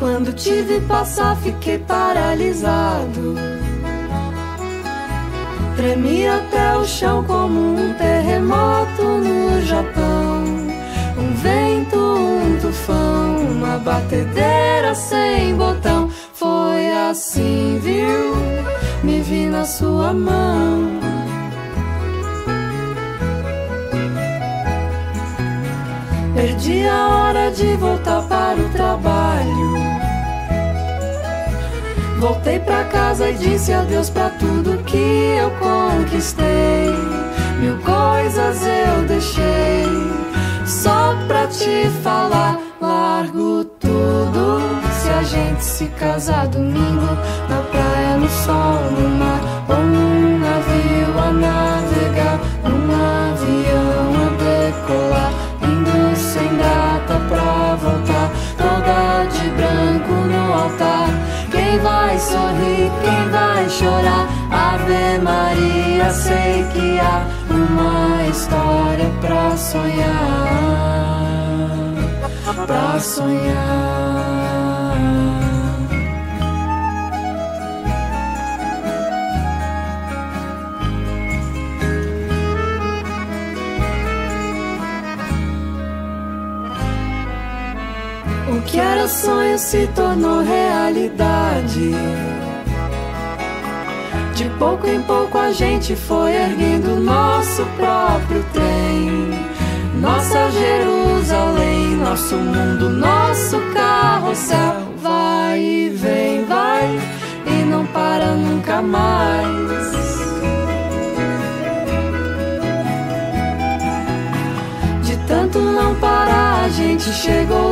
Quando te vi passar, fiquei paralisado. Tremi até o chão como um terremoto no Japão. Um vento, um tufão, uma batedeira sem botão. Foi assim, viu? Me vi na sua mão. Perdi a hora de voltar para o trabalho. Voltei pra casa e disse adeus pra tudo que eu conquistei. Mil coisas eu deixei só pra te falar. Largo tudo se a gente se casar domingo, na praia, no sol, no mar, ou num navio a navegar, num avião a decolar, indo sem data pra voltar, toda de branco no altar. Quem vai sorrir, quem vai chorar? Ave Maria, sei que há uma história pra sonhar, pra sonhar. O que era sonho se tornou realidade. De pouco em pouco a gente foi erguendo nosso próprio trem. Nossa Jerusalém, nosso mundo, nosso carrossel. Vai e vem, vai e não para nunca mais. De tanto não parar a gente chegou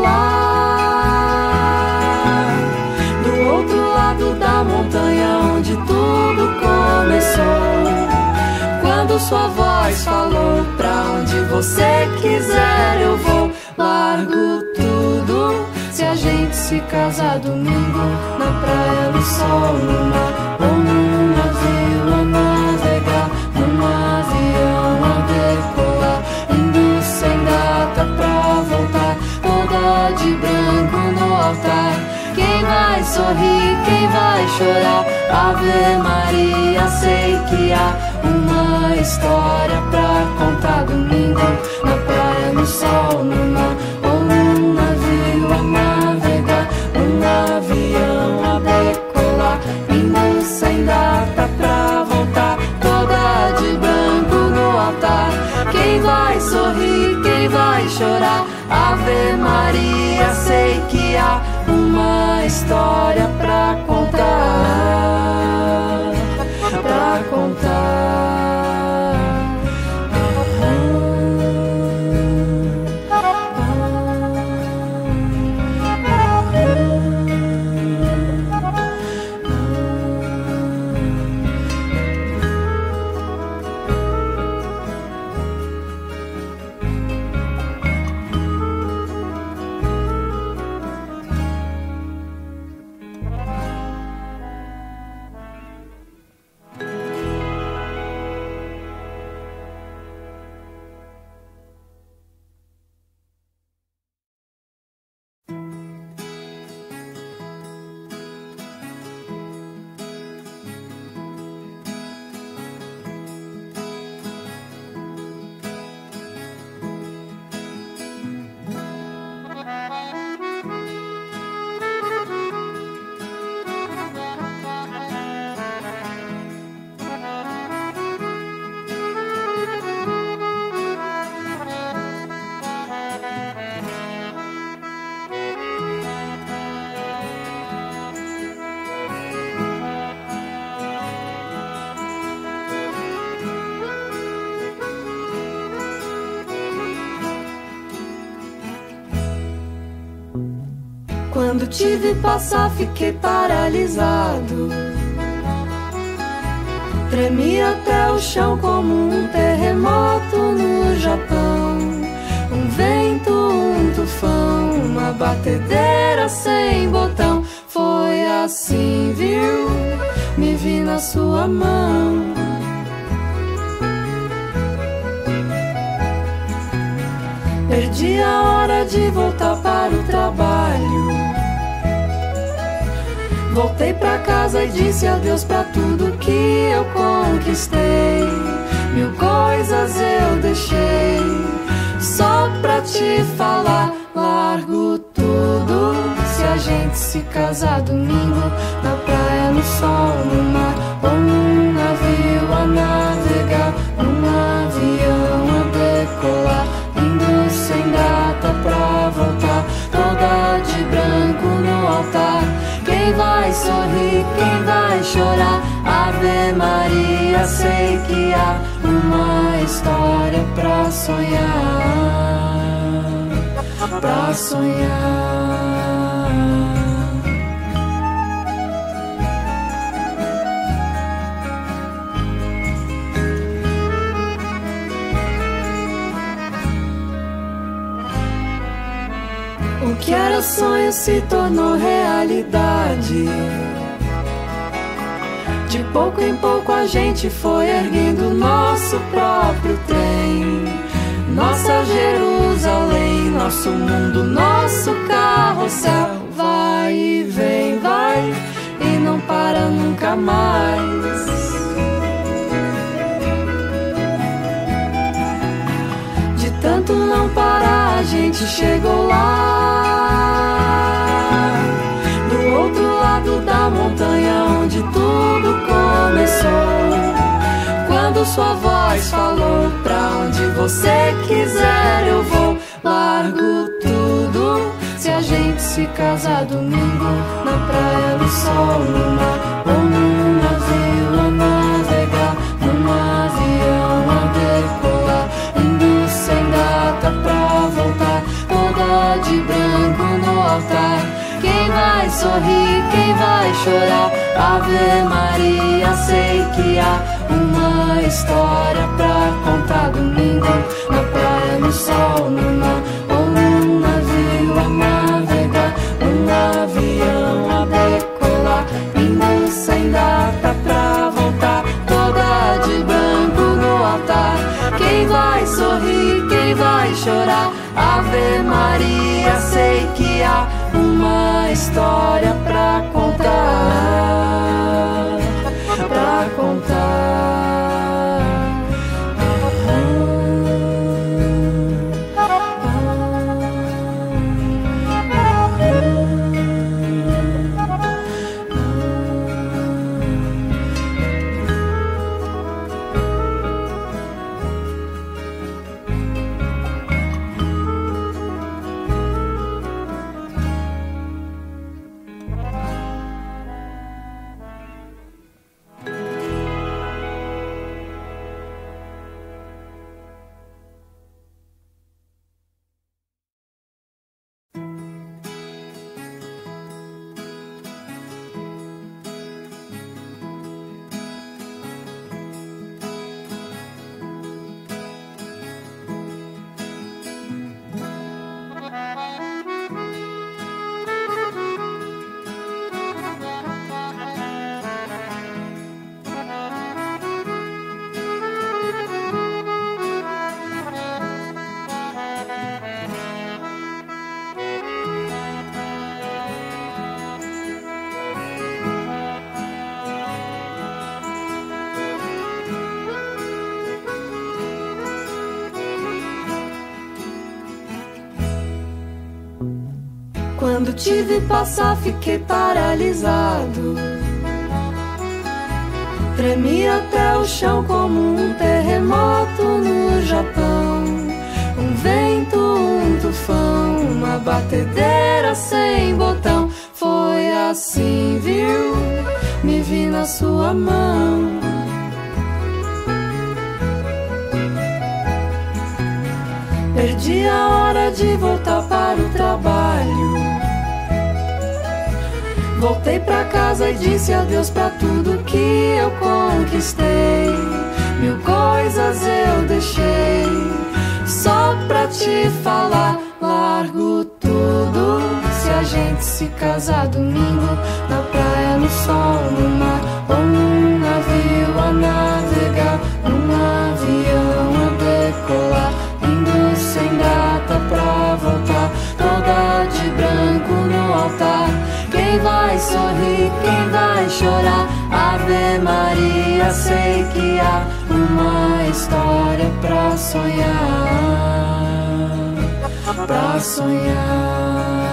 lá, do outro lado da montanha onde tudo começou. Quando sua voz falou, pra onde você quiser eu vou. Largo tudo se a gente se casar domingo, na praia, no sol, no mar, ou num navio a navegar, num avião a decolar, indo sem data pra voltar, toda de branco no altar. Quem vai sorrir, quem vai chorar? Ave Maria, sei que há uma história pra contar domingo, na praia, no sol, no mar, ou num navio a navegar, num avião a decolar, indo sem data pra voltar, toda de branco no altar. Quem vai sorrir, quem vai chorar? Ave Maria, sei que há uma história pra contar, pra contar. Quando te vi passar, fiquei paralisado. Tremi até o chão como um terremoto no Japão. Um vento, um tufão, uma batedeira sem botão. Foi assim, viu? Me vi na sua mão. Perdi a hora de voltar para o trabalho. Voltei pra casa e disse adeus pra tudo que eu conquistei. Mil coisas eu deixei só pra te falar. Largo tudo se a gente se casar domingo, na praia, no sol, no mar, ou num navio a navegar, num avião a decolar, indo sem data pra voltar, toda de branco no altar. Quem vai sorrir, quem vai chorar? Ave Maria, sei que há uma história pra sonhar, pra sonhar. O que era sonho se tornou realidade. De pouco em pouco a gente foi erguendo nosso próprio trem, nossa Jerusalém, nosso mundo, nosso carrossel. Vai e vem, vai e não para nunca mais. De tanto não parar a gente chegou lá, do outro lado da montanha onde tudo começou. Quando sua voz falou, pra onde você quiser eu vou. Largo tudo se a gente se casar domingo, na praia, no sol, no mar, ou num navio a navegar, num avião a decolar, indo sem data pra voltar, toda de branco no altar. Quem vai sorrir, quem vai chorar? Ave Maria, sei que há uma história pra contar domingo, na praia, no sol, no mar, ou num navio a navegar, num avião a decolar, indo sem data pra voltar, toda de branco no altar. Quem vai sorrir, quem vai chorar? Ave Maria, sei que há uma história pra contar, pra contar. Quando te vi passar fiquei paralisado, tremi até o chão como um terremoto no Japão. Um vento, um tufão, uma batedeira sem botão. Foi assim, viu? Me vi na sua mão. Perdi a hora de voltar para o trabalho. Voltei pra casa e disse adeus pra tudo que eu conquistei. Mil coisas eu deixei só pra te falar. Largo tudo se a gente se casar domingo, na praia, no sol, no mar, ou num navio a navegar, num avião a decolar, indo sem data pra voltar, toda de branco no altar. Quem Quem vai sorrir, quem vai chorar? Ave Maria, sei que há uma história pra sonhar, pra sonhar.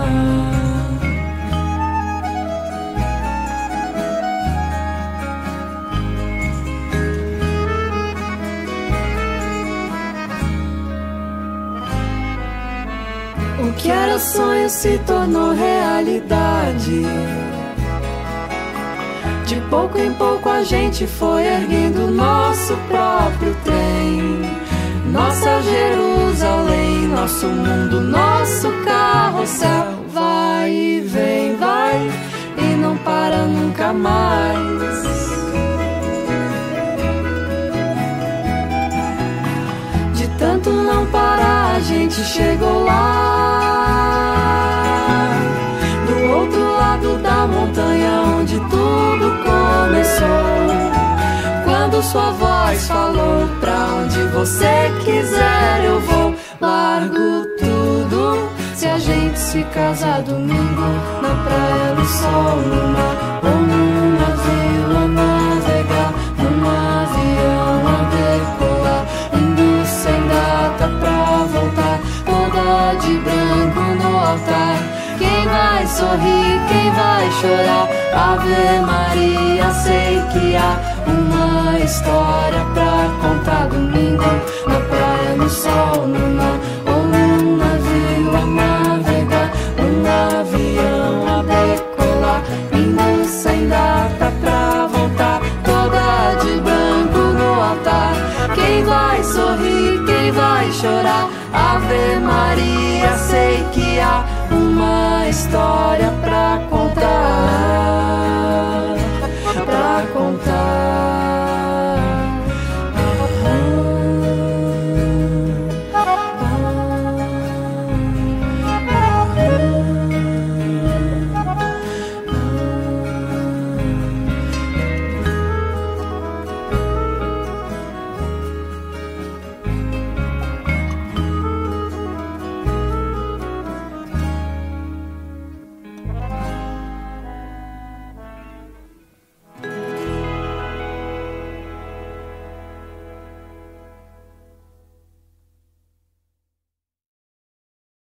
O que era sonho se tornou realidade. De pouco em pouco a gente foi erguendo nosso próprio trem, nossa Jerusalém, nosso mundo, nosso carrossel. Vai e vem, vai e não para nunca mais. De tanto não parar a gente chegou lá, do outro lado da montanha onde tudo começou. Quando sua voz falou, pra onde você quiser eu vou. Largo tudo se a gente se casar domingo, na praia, no sol, no mar, ou num navio a navegar, num avião a decolar, indo sem data pra voltar, toda de branco no altar. Quem vai sorrir, quem vai chorar? Ave Maria, sei que há uma história pra contar domingo, na praia, no sol, no mar,